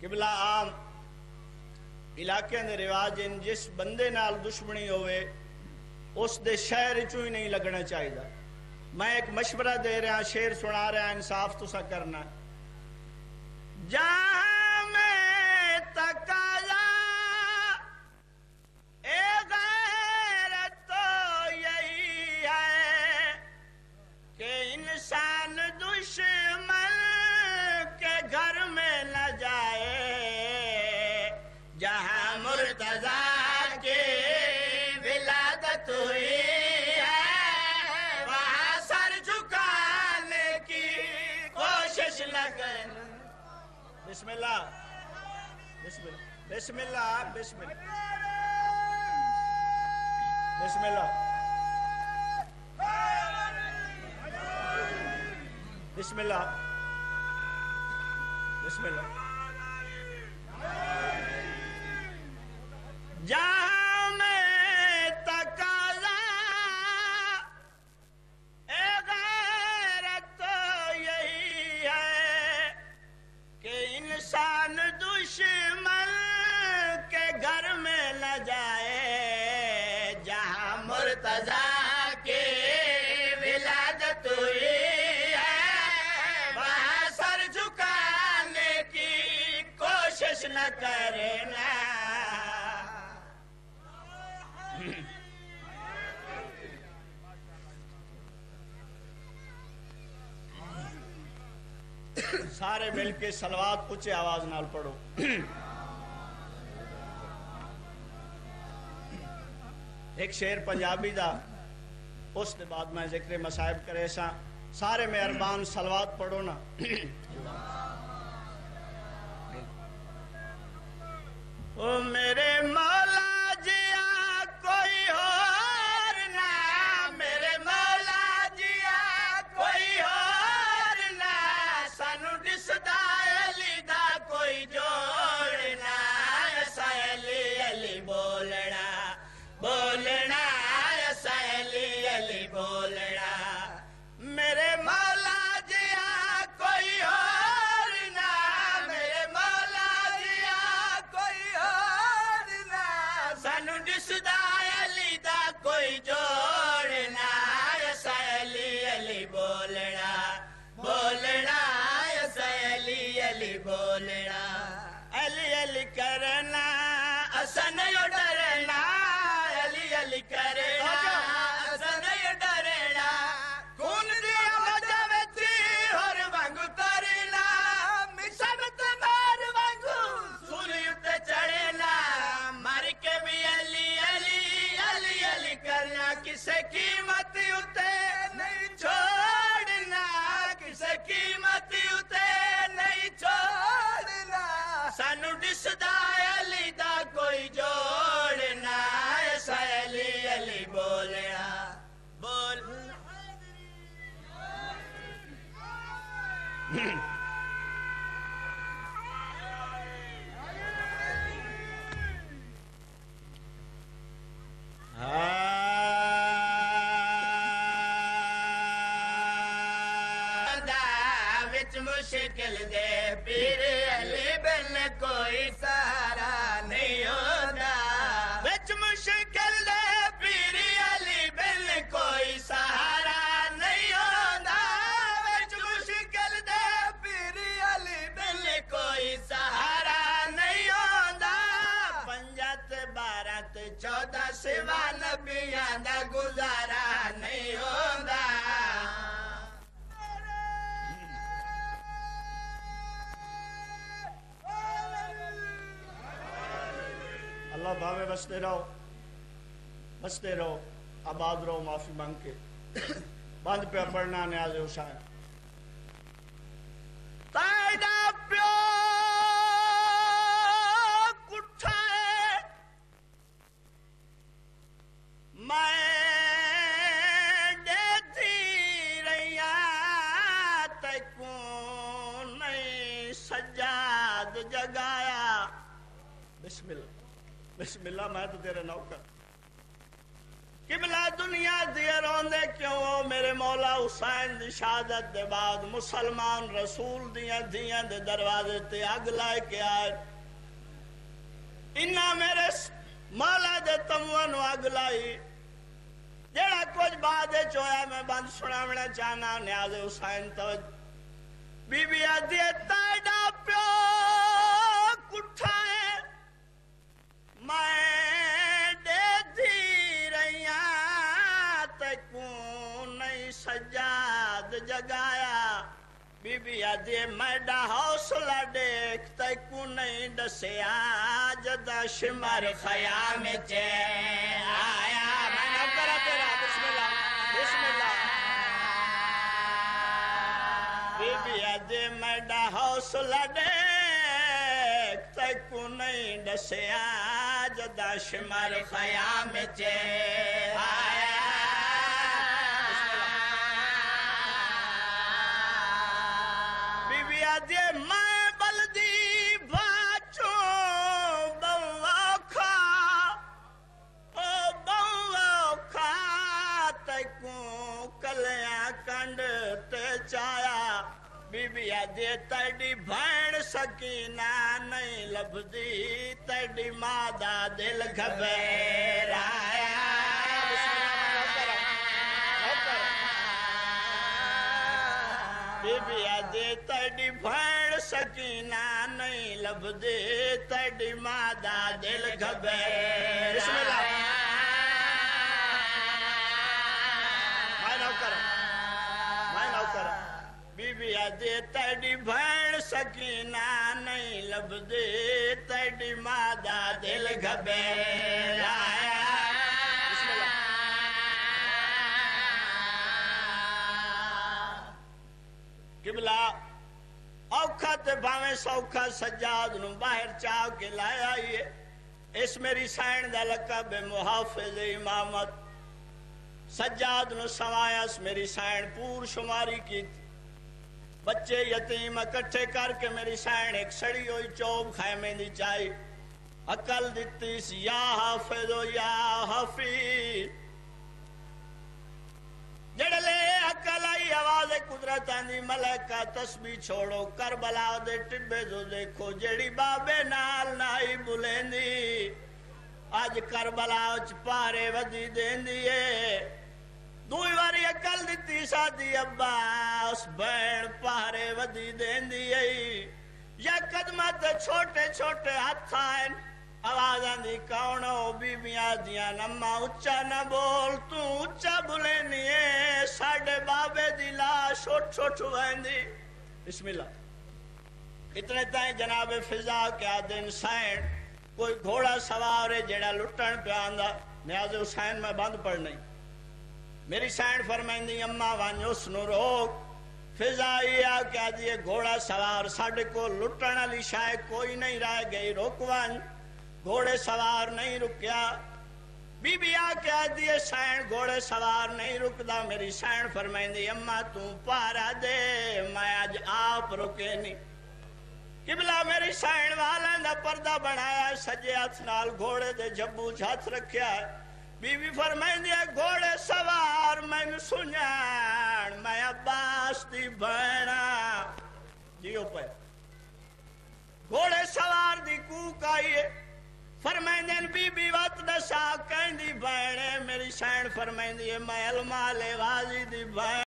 قبلہ عام علاقے دے رواج ان جس بندے نال دشمنی ہوئے اس دے شہر چوں ہی نہیں لگنا چاہیے. میں ایک مشورہ دے رہا شعر سنا رہا انصاف تسا کرنا. جہاں میں تقاضا اے غیرت تو یہی ہے کہ انسان دشمن کے گھر میں نہ جائے. جہاں مرتضیٰ کی ولادت ہوئی ہے وہاں سر جھکانے کی کوشش نہ کرنا. بسم اللہ بسم اللہ بسم اللہ بسم اللہ بسم اللہ بسم اللہ بسم اللہ. جہاں میں تقاضا اے غیرت تو یہی ہے کہ انسان دشمن کے گھر میں نہ جائے. جہاں مرتضیٰ کی ولادت ہوئی ہے وہاں سر جھکانے کی کوشش نہ کرنا. سارے مل کے صلوات اونچے آواز نال پڑھو. ایک شعر پنجابی دا اس کے بعد میں ذکر مصائب کرے سا. سارے مہربان صلوات پڑھو نا. او میرے مولا جیا کوئی اور نہ میرے مولا جیا کوئی اور نہ سانو دسدا علی دا کوئی جوڑنا. ایسا علی علی بولنا بولنا ایسا علی علی بولنا. میرے مولا جیا کوئی اور نہ میرے مولا جیا کوئی اور نہ سانو دسدا علی دا کوئی جوڑنا. ایسا علی علی بولنا بولنا ایسا علی علی بولنا. علی علی کرنا اسا نہیں ڈرنا. علی علی کرنا اسا نہیں ڈرنا. کون دیا وجہ وچی ہور وانگو ترنا. مشن تے مار وانگو سوری اتے چڑھنا. مر کے بھی علی علی علی علی کرنا. کسے قیمت اتے نہیں چھوڑنا. کسے قیمت اتے نہیں چھوڑنا. سانو دسدا علی دا کوئی جوڑنا. ایسا علی علی بولنا بول. وچ مشکل دے پیر علی بن کوئی سہارا نہیں ہوتا. وچ مشکل دے پیر علی بن کوئی سہارا نہیں ہوتا. وچ مشکل دے پیر علی بن کوئی سہارا نہیں ہوتا. 5 12 14 سوا نبیاں دا گزارا نہیں ہوتا. اللہ بھاوے بستے رہو آباد رہو. معافی مانگ کے بند پہ پڑھنا نیاز حسین. تائیدہ پیو کٹھا ہے میں دیتی رہیا تکوں نہیں سجاد جگایا. بسم اللہ بسم اللہ. میں تو تیرے نوکر قبلہ دنیا دیے روندے کیوں ہو؟ میرے مولا حسین دی شہادت دے بعد مسلمان رسول دیاں دیاں دے دروازے تے اگ لائے کے آئے، انہاں میرے مولا دے تموان اگ لائی۔ جیڑا کچھ بعد چویا میں بند سناونا چاہنا نیاز حسین توجہ۔ بی بی آدھی تیڈا پیو کٹھا ہے میں دے دی رہیاں تے کون نہیں سجاد جگایا۔ بی بی آدھی میڈا حوصلہ دیکھ تے کون نہیں ڈسیا جدا شمر خیام چے آیا۔ میں نہ کرا تیرا بسم اللہ بسم اللہ۔ بی بی آدھی میڈا حوصلہ دیکھ تے کون نہیں ڈسیا جدا شمر خیام چے آیا۔ بی بی آدھی میں بلدی باچوں بوا کھا او بوا کھا تے کون کلیاں کنڈ تے چایا۔ بی بی آدھی تیڈی بھین سکینہ نہیں لبدی تیڈی مادہ دل گھبیر آیا۔ بی بی آدھی تیڈی بھین سکینہ نہیں لبدی تیڈی مادہ دل گھبیر۔ بسم اللہ میں نہ کرا میں نہ کرا۔ بی بی آدھی تیڈی بھین سکینہ نہیں لبدی تیڈی مادہ دل گھبیر آیا۔ بسم اللہ قبلہ اوکھا تے بھاویں سوکھا سجاد نو باہر چاہ کے لایا آئیے۔ اس میری سین دا لقب محافظ امامت۔ سجاد نو سوایا اس میری سین پور شماری کی تھی۔ بچے یتیم اکٹھے کر کے میری سین ایک سڑی ہوئی چوب خیمے دی چائی۔ عقل دیتی سی یا حافظ و یا حفیظ۔ جڑلے عقل آئی آواز قدرت آندی ملکہ تسبیح چھوڑو کربلا دے ٹبے جو دیکھو جڑی بابے نال نائی بلیندی آج کربلا اچ پارے ودی دیندی ہے۔ دوئی واری عقل دیتی سادی ابا اس بین پارے ودی دیندی ہے۔ یا قدمت چھوٹے چھوٹے ہاتھ آئیں آواز آندی کونو بی بیاں دیاں نما اچھا نہ بول تو اچھا بلینی ہے ساڑھے بابے دی لاش اٹھ اٹھ ویندی۔ بسم اللہ اتنے تائیں جناب فضا کے آدھن سین کوئی گھوڑا سوارے جڑا لٹن پہ آندہ نیاز حسین میں بند پڑ نہیں۔ میری سین فرمائندی اممہ وانجو سنو روک فضائی آکے دیئے گھوڑا سوار ساڑھے کو لٹن علی شاہ کوئی نہیں رہ گئی روکوان گھوڑے سوار نہیں رکیا۔ بی بی آکے دیئے سین گھوڑے سوار نہیں رکدا۔ میری سین فرمائندی اممہ تم پارا دے میں آج آپ رکے نہیں۔ قبلہ میری سین والا نہ پردہ بنایا سجے ہاتھ نال گھوڑے دے جبو جھات رکھیا ہے۔ بی بی فرمائندی گھوڑے سوار میں سنیان میں عباس دی بہنا جیو پہ گھوڑے سوار دی کوک آئیے۔ فرمائندین بی بی وقت دسا کہیں دی بہنے میری سین فرمائندی میں علماء لے واضی دی بہن